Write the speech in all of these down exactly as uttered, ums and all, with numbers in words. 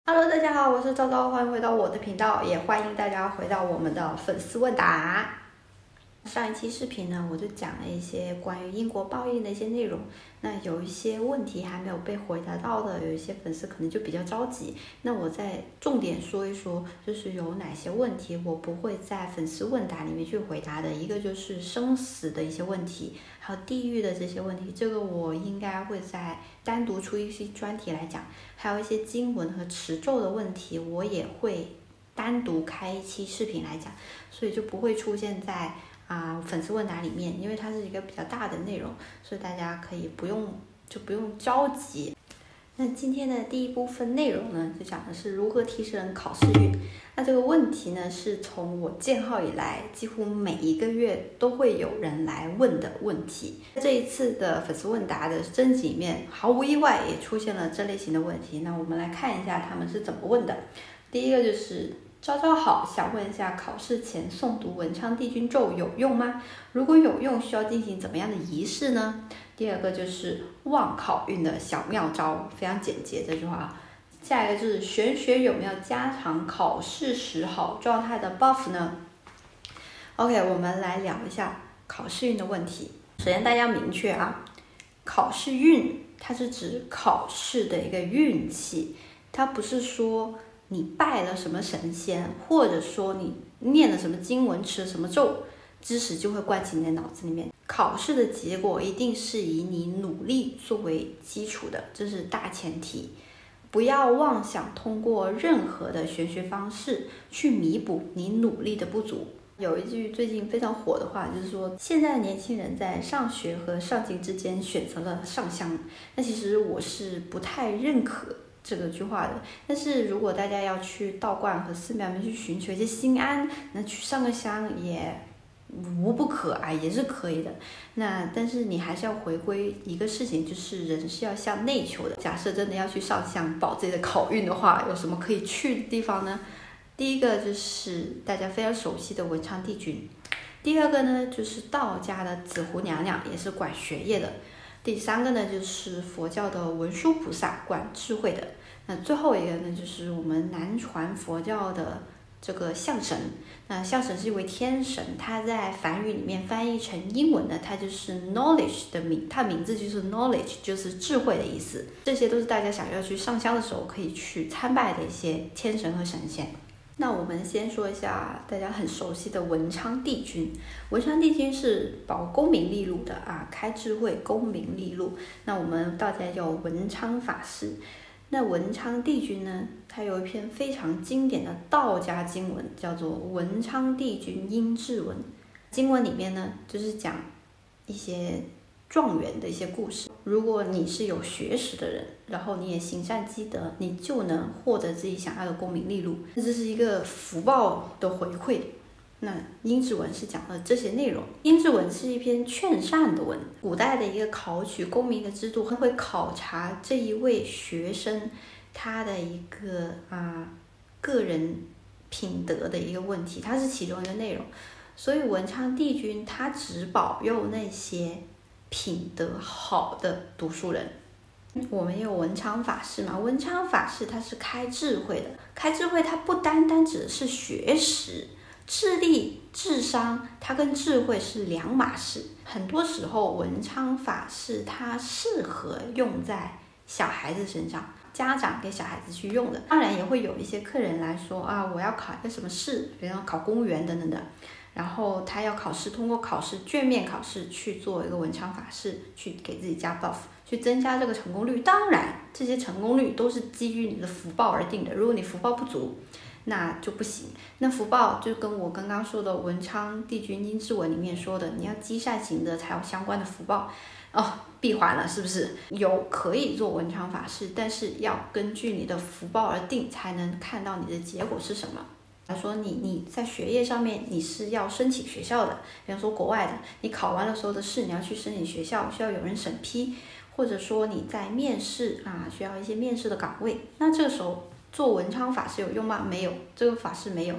Hello，大家好，我是昭昭，欢迎回到我的频道，也欢迎大家回到我们的粉丝问答。上一期视频呢，我就讲了一些关于因果报应的一些内容。那有一些问题还没有被回答到的，有一些粉丝可能就比较着急。那我再重点说一说，就是有哪些问题我不会在粉丝问答里面去回答的。一个就是生死的一些问题，还有地狱的这些问题，这个我应该会在单独出一些专题来讲。还有一些经文和持咒的问题，我也会单独开一期视频来讲，所以就不会出现在啊、呃、粉丝问答里面，因为它是一个比较大的内容，所以大家可以不用就不用着急。那今天的第一部分内容呢，就讲的是如何提升考试运。那这个问题呢，是从我建号以来，几乎每一个月都会有人来问的问题。这一次的粉丝问答的征集里面，毫无意外也出现了这类型的问题。那我们来看一下他们是怎么问的。第一个就是昭昭好，想问一下，考试前诵读文昌帝君咒有用吗？如果有用，需要进行怎么样的仪式呢？第二个就是旺考运的小妙招，非常简洁这句话啊。下一个就是玄学有没有加强考试时好状态的 buff 呢 ？OK， 我们来聊一下考试运的问题。首先大家要明确啊，考试运它是指考试的一个运气，它不是说你拜了什么神仙，或者说你念了什么经文、持了什么咒，知识就会灌进你的脑子里面。考试的结果一定是以你努力作为基础的，这是大前提。不要妄想通过任何的玄学方式去弥补你努力的不足。有一句最近非常火的话，就是说现在的年轻人在上学和上进之间选择了上香。那其实我是不太认可这个句话的，但是如果大家要去道观和寺庙里面去寻求一些心安，那去上个香也无不可啊，也是可以的。那但是你还是要回归一个事情，就是人是要向内求的。假设真的要去上香保自己的考运的话，有什么可以去的地方呢？第一个就是大家非常熟悉的文昌帝君，第二个呢就是道家的紫湖娘娘，也是管学业的。第三个呢就是佛教的文殊菩萨，管智慧的。那最后一个呢就是我们南传佛教的这个象神。那象神是一位天神，他在梵语里面翻译成英文呢，它就是 knowledge 的名，它名字就是 knowledge， 就是智慧的意思。这些都是大家想要去上香的时候可以去参拜的一些天神和神仙。那我们先说一下大家很熟悉的文昌帝君。文昌帝君是保功名利禄的啊，开智慧，功名利禄。那我们道家叫文昌法师。那文昌帝君呢，他有一篇非常经典的道家经文，叫做《文昌帝君阴骘文》。经文里面呢，就是讲一些状元的一些故事。如果你是有学识的人，然后你也行善积德，你就能获得自己想要的功名利禄，这是一个福报的回馈。那阴骘文是讲了这些内容。阴骘文是一篇劝善的文，古代的一个考取功名的制度，会考察这一位学生他的一个啊个人品德的一个问题，它是其中一个内容。所以文昌帝君他只保佑那些品德好的读书人。我们有文昌法师嘛，文昌法师他是开智慧的，开智慧它不单单指的是学识。智力、智商，它跟智慧是两码事。很多时候，文昌法师它适合用在小孩子身上，家长给小孩子去用的。当然，也会有一些客人来说啊，我要考一个什么试，比如考公务员等等的，然后他要考试，通过考试卷面考试去做一个文昌法事，去给自己加 buff， 去增加这个成功率。当然，这些成功率都是基于你的福报而定的。如果你福报不足，那就不行。那福报就跟我刚刚说的文昌帝君阴骘文里面说的，你要积善行德才有相关的福报哦，闭环了是不是？有可以做文昌法事，但是要根据你的福报而定，才能看到你的结果是什么。来说你你在学业上面你是要申请学校的，比方说国外的，你考完了所有的试，你要去申请学校，需要有人审批，或者说你在面试啊，需要一些面试的岗位，那这个时候做文昌法师有用吗？没有，这个法师没有。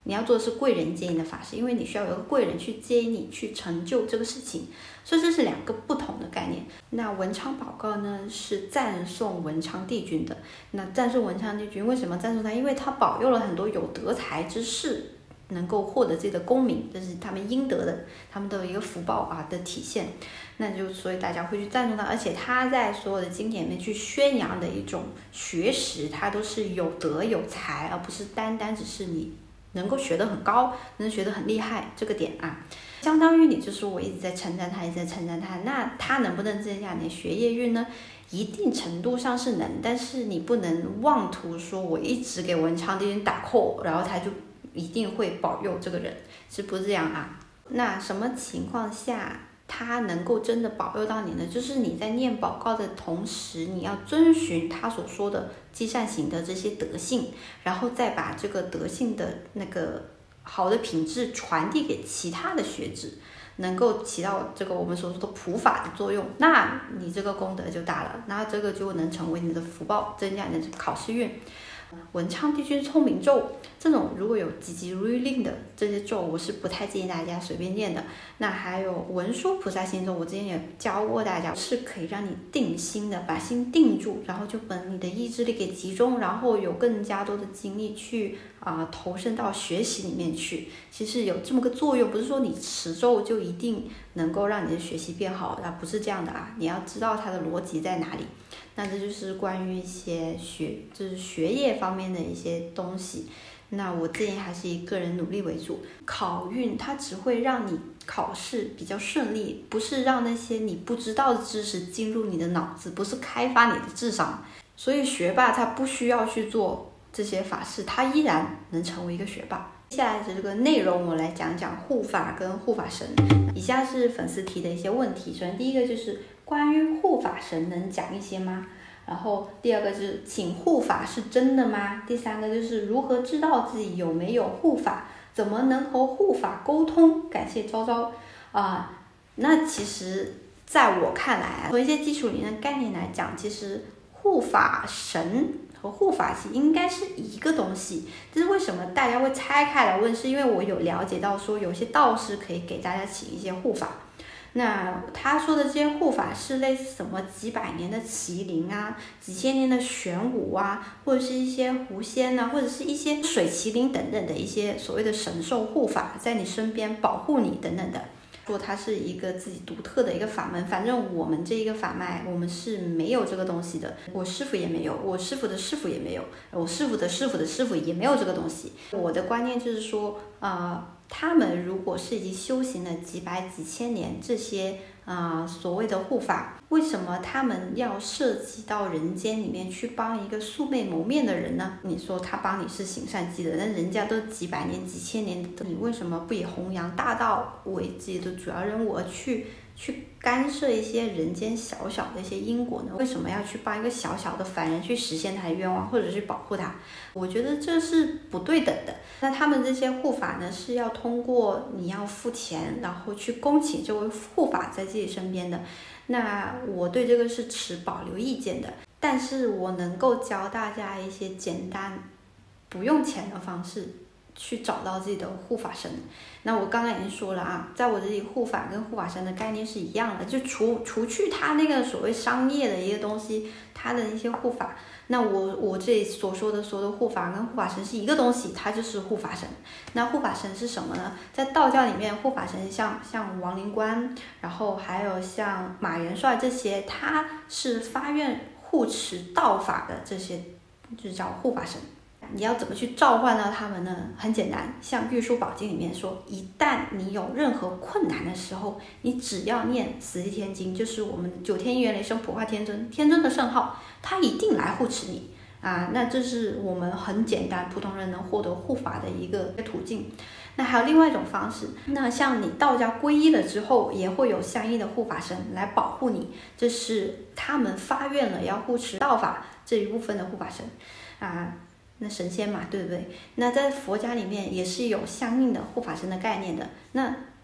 你要做的是贵人接引的法事，因为你需要有个贵人去接引你去成就这个事情，所以这是两个不同的概念。那文昌宝诰呢是赞颂文昌帝君的。那赞颂文昌帝君为什么赞颂他？因为他保佑了很多有德才之士能够获得自己的功名，这是他们应得的，他们都有一个福报啊的体现。那就所以大家会去赞颂他，而且他在所有的经典里面去宣扬的一种学识，他都是有德有才，而不是单单只是你能够学得很高，能学得很厉害这个点啊，相当于你就是我一直在称赞他，一直在称赞他，那他能不能增加你的学业运呢？一定程度上是能，但是你不能妄图说我一直给文昌帝君打 call， 然后他就一定会保佑这个人，是不是这样啊？那什么情况下他能够真的保佑到你呢？就是你在念宝诰的同时，你要遵循他所说的积善行的这些德性，然后再把这个德性的那个好的品质传递给其他的学子，能够起到这个我们所说的普法的作用，那你这个功德就大了，那这个就能成为你的福报，增加你的考试运。文昌帝君聪明咒这种如果有急急如律令的这些咒，我是不太建议大家随便念的。那还有文殊菩萨心咒，我之前也教过大家，是可以让你定心的，把心定住，然后就把你的意志力给集中，然后有更加多的精力去啊、呃、投身到学习里面去。其实有这么个作用，不是说你持咒就一定能够让你的学习变好，那不是这样的啊，你要知道它的逻辑在哪里。那这就是关于一些学，就是学业方面的一些东西。那我建议还是以个人努力为主。考运它只会让你考试比较顺利，不是让那些你不知道的知识进入你的脑子，不是开发你的智商。所以学霸他不需要去做这些法事，他依然能成为一个学霸。接下来的这个内容我来讲讲护法跟护法神。以下是粉丝提的一些问题。首先第一个就是关于护法神能讲一些吗？然后第二个是请护法是真的吗？第三个就是如何知道自己有没有护法？怎么能和护法沟通？感谢昭昭啊、呃。那其实在我看来，从一些基础理论概念来讲，其实护法神和护法其实应该是一个东西。这是为什么大家会拆开来问，是因为我有了解到说有些道士可以给大家请一些护法。那他说的这些护法是类似什么几百年的麒麟啊，几千年的玄武啊，或者是一些狐仙啊，或者是一些水麒麟等等的一些所谓的神兽护法，在你身边保护你等等的。说它是一个自己独特的一个法门，反正我们这一个法脉我们是没有这个东西的，我师傅也没有，我师傅的师傅也没有，我师傅的师傅的师傅也没有这个东西。我的观念就是说呃他们如果是已经修行了几百几千年，这些啊、呃、所谓的护法，为什么他们要涉及到人间里面去帮一个素昧谋面的人呢？你说他帮你是行善积德，但人家都几百年几千年的，你为什么不以弘扬大道为自己的主要任务，而去去干涉一些人间小小的一些因果呢？为什么要去帮一个小小的凡人去实现他的愿望，或者去保护他？我觉得这是不对等的。那他们这些护法呢，是要通过你要付钱，然后去恭请这位护法在自己身边的。那我对这个是持保留意见的，但是我能够教大家一些简单不用钱的方式去找到自己的护法神。那我刚刚已经说了啊，在我这里护法跟护法神的概念是一样的，就除除去他那个所谓商业的一个东西，他的一些护法，那我我这里所说的所有的护法跟护法神是一个东西，它就是护法神。那护法神是什么呢？在道教里面，护法神像像王灵官，然后还有像马元帅这些，他是发愿护持道法的，这些就叫护法神。你要怎么去召唤到他们呢？很简单，像《玉书宝经》里面说，一旦你有任何困难的时候，你只要念《死地天经》，就是我们九天元雷声普化天尊天尊的圣号，他一定来护持你啊。那这是我们很简单普通人能获得护法的一个途径。那还有另外一种方式，那像你道教皈依了之后，也会有相应的护法神来保护你，这是他们发愿了要护持道法这一部分的护法神啊。那神仙嘛，对不对？那在佛家里面也是有相应的护法神的概念的。那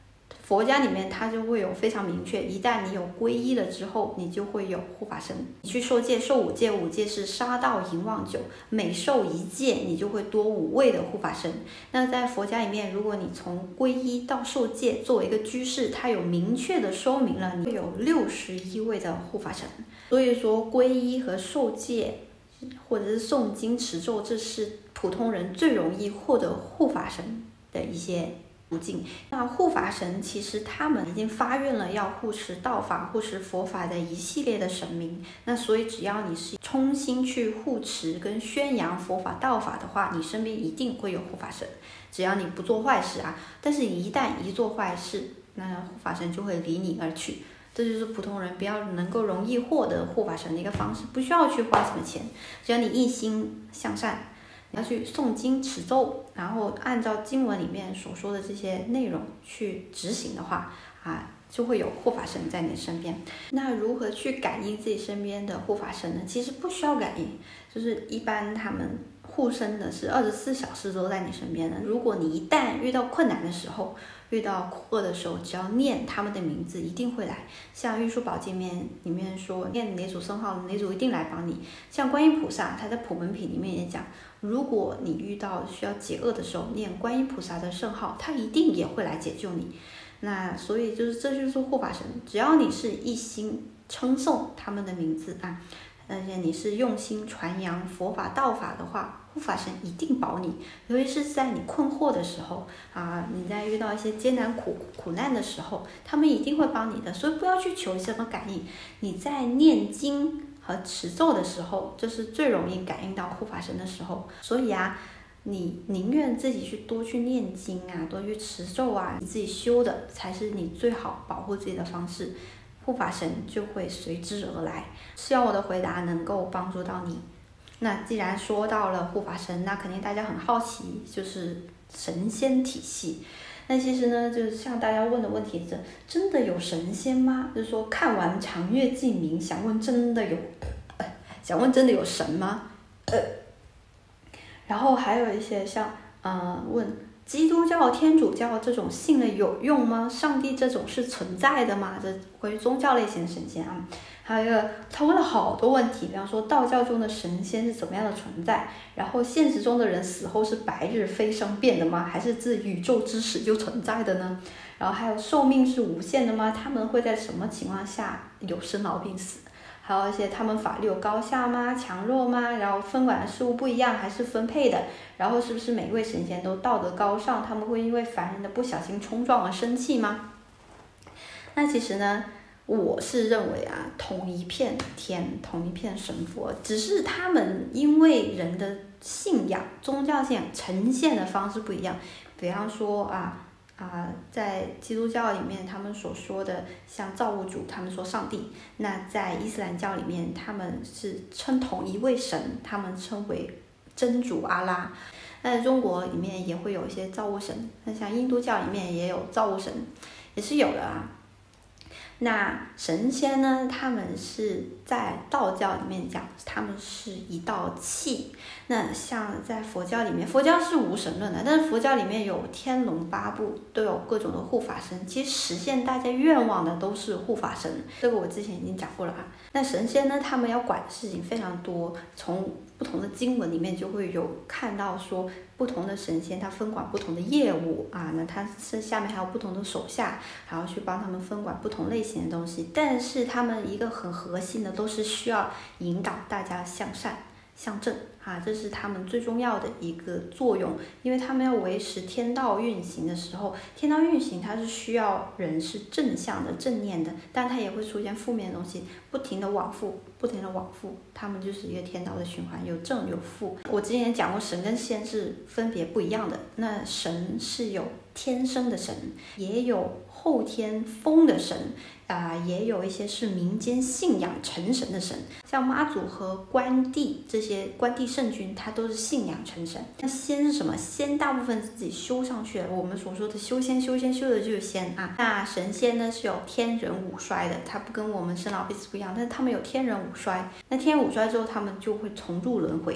佛家里面它就会有非常明确，一旦你有皈依了之后，你就会有护法神。你去受戒，受五戒，五戒是杀盗淫妄酒，每受一戒，你就会多五位的护法神。那在佛家里面，如果你从皈依到受戒作为一个居士，它有明确的说明了，你会有六十一位的护法神。所以说，皈依和受戒，或者是诵经持咒，这是普通人最容易获得护法神的一些途径。那护法神其实他们已经发愿了要护持道法、护持佛法的一系列的神明。那所以只要你是衷心去护持跟宣扬佛法道法的话，你身边一定会有护法神。只要你不做坏事啊，但是你一旦一做坏事，那护法神就会离你而去。这就是普通人比较能够容易获得护法神的一个方式，不需要去花什么钱，只要你一心向善，你要去诵经持咒，然后按照经文里面所说的这些内容去执行的话啊，就会有护法神在你身边。那如何去感应自己身边的护法神呢？其实不需要感应，就是一般他们护身的是二十四小时都在你身边的。如果你一旦遇到困难的时候，遇到苦厄的时候，只要念他们的名字，一定会来。像《玉书宝经》里面说，念哪组圣号，哪组一定来帮你。像观音菩萨，他在普门品里面也讲，如果你遇到需要解厄的时候，念观音菩萨的圣号，他一定也会来解救你。那所以就是这就是护法神，只要你是一心称颂他们的名字啊，而且你是用心传扬佛法道法的话，护法神一定保你。尤其是在你困惑的时候啊，你在遇到一些艰难苦苦难的时候，他们一定会帮你的。所以不要去求什么感应，你在念经和持咒的时候，这是最容易感应到护法神的时候。所以啊，你宁愿自己去多去念经啊，多去持咒啊，你自己修的才是你最好保护自己的方式。护法神就会随之而来。希望我的回答能够帮助到你。那既然说到了护法神，那肯定大家很好奇，就是神仙体系。那其实呢，就是像大家问的问题是，真的有神仙吗？就是说看完长月烬明，想问真的有，呃、想问真的有神吗？呃，然后还有一些像，呃，问基督教、天主教这种信了有用吗？上帝这种是存在的吗？这关于宗教类型的神仙啊。还有一个，他问了好多问题，比方说道教中的神仙是怎么样的存在，然后现实中的人死后是白日飞升变的吗？还是自宇宙之始就存在的呢？然后还有寿命是无限的吗？他们会在什么情况下有生老病死？还有一些他们法律有高下吗？强弱吗？然后分管的事物不一样还是分配的？然后是不是每位神仙都道德高尚？他们会因为凡人的不小心冲撞而生气吗？那其实呢，我是认为啊，同一片天，同一片神佛，只是他们因为人的信仰、宗教信仰呈现的方式不一样。比方说啊啊，在基督教里面，他们所说的像造物主，他们说上帝；那在伊斯兰教里面，他们是称同一位神，他们称为真主阿拉。那在中国里面也会有一些造物神，那像印度教里面也有造物神，也是有的啊。那神仙呢，他们是在道教里面讲，他们是一道气。那像在佛教里面，佛教是无神论的，但是佛教里面有天龙八部，都有各种的护法神。其实实现大家愿望的都是护法神，这个我之前已经讲过了啊。那神仙呢，他们要管的事情非常多，从不同的经文里面就会有看到说，不同的神仙他分管不同的业务啊，那他是下面还有不同的手下，还要去帮他们分管不同类型的东西。但是他们一个很核心的，都是需要引导大家向善向正啊，这是他们最重要的一个作用。因为他们要维持天道运行的时候，天道运行它是需要人是正向的正念的，但它也会出现负面的东西，不停的往复不停的往复，他们就是一个天道的循环，有正有负。我之前讲过，神跟仙是分别不一样的。那神是有天生的神，也有后天封的神啊、呃，也有一些是民间信仰成神的神，像妈祖和关帝这些关帝圣君，他都是信仰成神。那仙是什么？仙大部分是自己修上去的，我们所说的修仙，修仙修的就是仙啊。那神仙呢是有天人五衰的，它不跟我们生老病死不一样，但是他们有天人五衰。那天人五衰之后，他们就会重入轮回。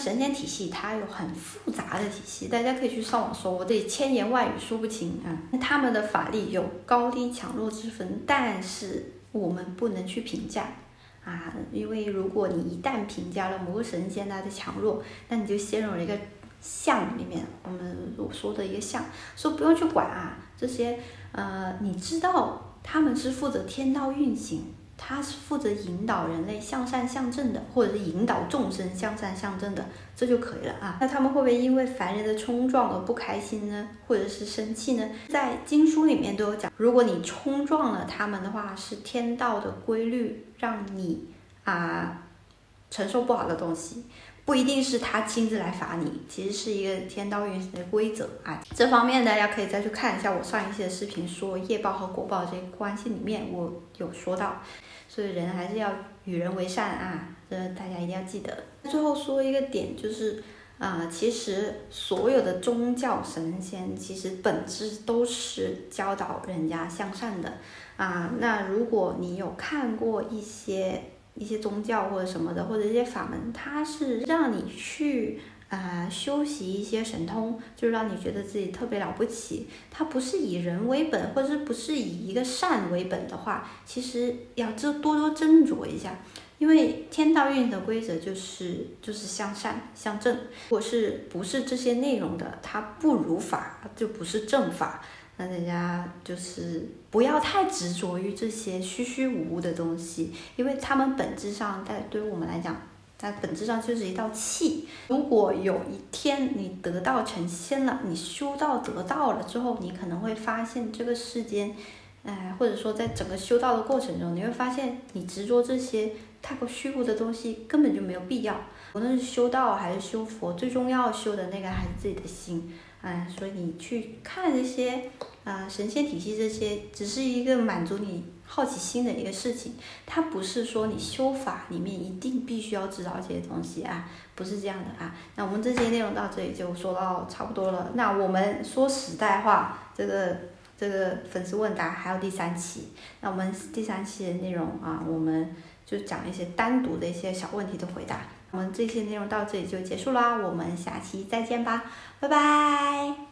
神仙体系它有很复杂的体系，大家可以去上网搜，我得千言万语说不清啊。他们的法力有高低强弱之分，但是我们不能去评价啊，因为如果你一旦评价了某个神仙它的强弱，那你就陷入了一个相里面，我们我说的一个相，说不用去管啊这些，呃，你知道他们是负责天道运行。他是负责引导人类向善向正的，或者是引导众生向善向正的，这就可以了啊。那他们会不会因为凡人的冲撞而不开心呢？或者是生气呢？在经书里面都有讲，如果你冲撞了他们的话，是天道的规律，让你啊承受不好的东西。不一定是他亲自来罚你，其实是一个天道运行的规则啊。这方面大家可以再去看一下我上一期的视频，说业报和果报这个关系里面我有说到，所以人还是要与人为善啊，这大家一定要记得。最后说一个点，就是啊、呃，其实所有的宗教神仙其实本质都是教导人家向善的啊。那如果你有看过一些一些宗教或者什么的，或者一些法门，它是让你去啊、呃、修习一些神通，就让你觉得自己特别了不起。它不是以人为本，或者是不是以一个善为本的话，其实要多多斟酌一下。因为天道运的规则就是就是向善向正，如果是不是这些内容的，它不如法，就不是正法。那大家就是不要太执着于这些虚虚无无的东西，因为它们本质上，在对于我们来讲，它本质上就是一道气。如果有一天你得道成仙了，你修道得道了之后，你可能会发现这个世间，呃，或者说在整个修道的过程中，你会发现你执着这些太过虚无的东西根本就没有必要。无论是修道还是修佛，最重要修的那个还是自己的心。嗯，所以你去看这些啊、呃、神仙体系，这些只是一个满足你好奇心的一个事情，它不是说你修法里面一定必须要知道这些东西啊，不是这样的啊。那我们这些内容到这里就说到差不多了。那我们说时代话，这个这个粉丝问答还有第三期，那我们第三期的内容啊，我们就讲一些单独的一些小问题的回答。我们这些内容到这里就结束啦，我们下期再见吧，拜拜。